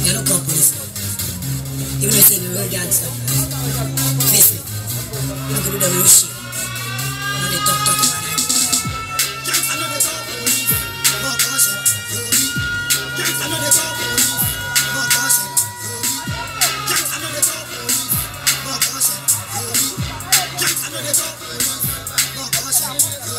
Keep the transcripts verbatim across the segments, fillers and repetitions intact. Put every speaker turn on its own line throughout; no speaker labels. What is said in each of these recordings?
You look up police. Even though you say the real gangster. Face me. I'm gonna do the real shit. Now they talk, talk about it. Gangsta know they talk police. More caution. Gangsta know they talk police. More caution. Gangsta know they talk police. More caution. Gangsta know they talk police. More caution.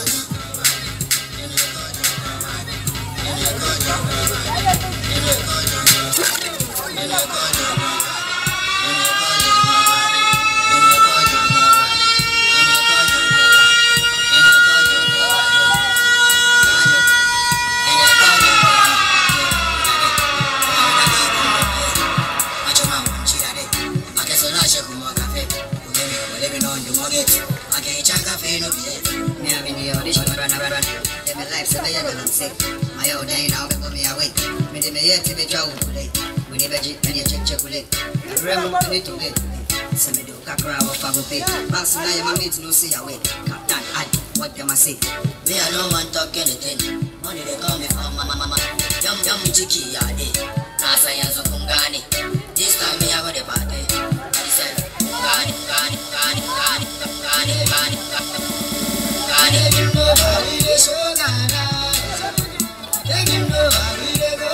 My old day now, put me away. Me de me yet to be joe today. We never check any check chocolate. I remember to to get. Some do kakra of Fago pay. Pass now, your mammy to no see away. Captain, add what them I say. Me, I don't want to talk anything. Money they call me from mama mama. Yum yum chicky yadi. Nasa yanzo kungani. This time me I got the party. I said, Kungani, Kungani, Kungani, Kungani, Kungani, Kungani, Kungani, Kungani, Kungani, they can know how we go.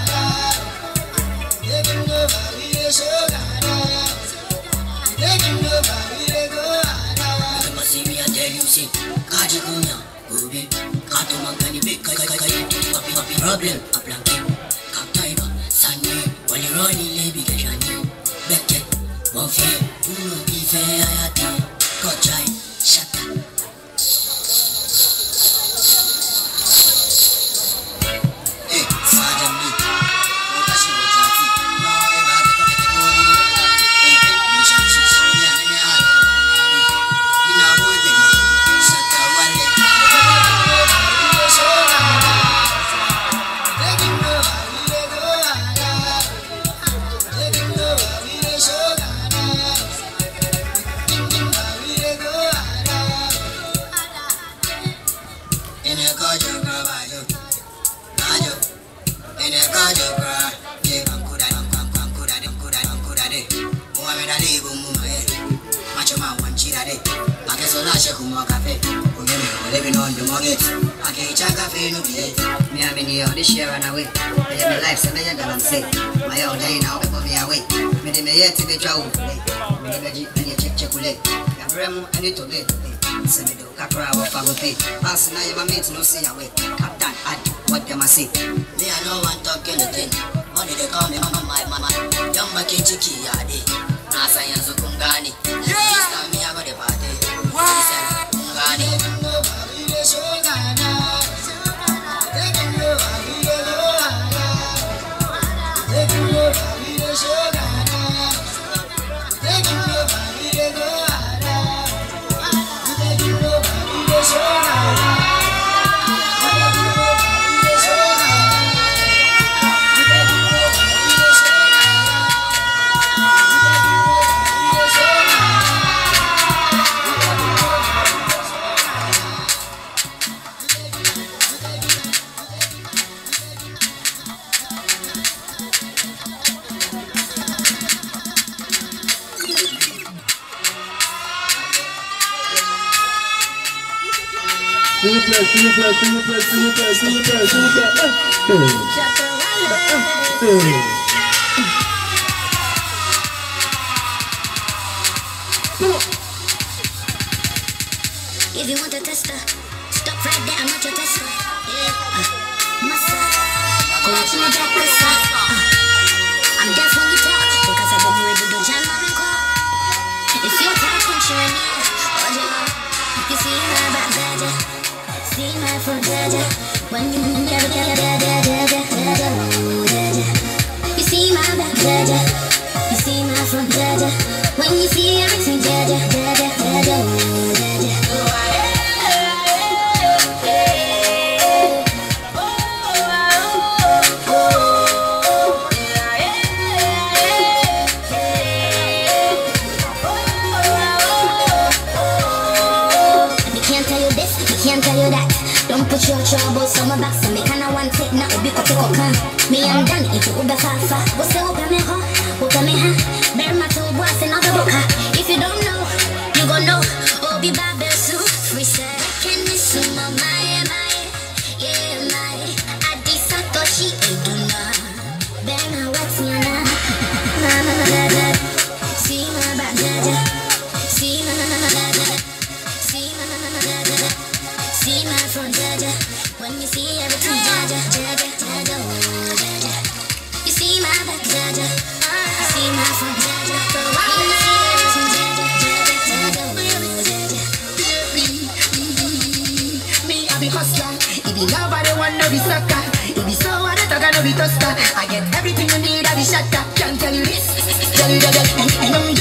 They can know how we show. They can know how we go. You must see me and tell you, see, Kajikunya, Ubi, Katuma, Kanibik, Kai Kai Kai, Papi Papi, problem, a planking, Kaptaiba, Sunny, while you're running, Lady Gashani, Beckett, Buffy, Uno, Bife, Ayati, Kochai, Shut up. Living on the mortgage, I can't check a fee no be. Me have any of this year and away. I have my life, so I can say. My old day now, put me away. Me de me yet to be trouble. Me de me and you check chocolate. I rem and it to get. So me do kakra of Fago pay. Pass now, your mammy to no see away. Captain, add what them I say. Me, I don't want to talk anything. Money they call me mama, my mama. Young Maki Chiki Yadi. Nasa Yanzo Kungani. This time me, I got the party. Kungani.
S'il vous plaît, s'il vous plaît, s'il vous plaît, s'il vous plaît, s'il vous plaît, s'il vous plaît.
If you want a tester, stop right there, I'm not your tester. Yeah, massa, go watch me jack this uh, I'm deaf when you talk, because I've been ready to jam on the call. If you're tired, country, oh yeah, you see my back, Jaja, see my foot, Jaja, when you never get you see my back, Jaja, you see my front, Jaja, when you see everything, Jaja, Jaja, Jaja, Jaja. Can't tell you that. Don't put your trouble on my back. So me kinda want take now. Be cut up Me and Dan eat it with the fafa. What's the open me ho? Open me ha? Bear my two boys in the book. If you don't know, you gon' know. Obi Babel soup. Free set. Can you see my my my? Yeah my. Adi Satoshi Eduna. Bear my what's your name? Mama dada. See my back dada. See my dada. See my dada. See my front dada. When you see everything dada dada dada oh dada. You see my back dada. You see my front dada. When you see everything dada dada dada oh dada.
Me I be hustler. If you love I don't want no be sucker. If you so I don't talk no be toaster. I get everything you need I be shatter. Can't tell you this. Tell you that and, and I'm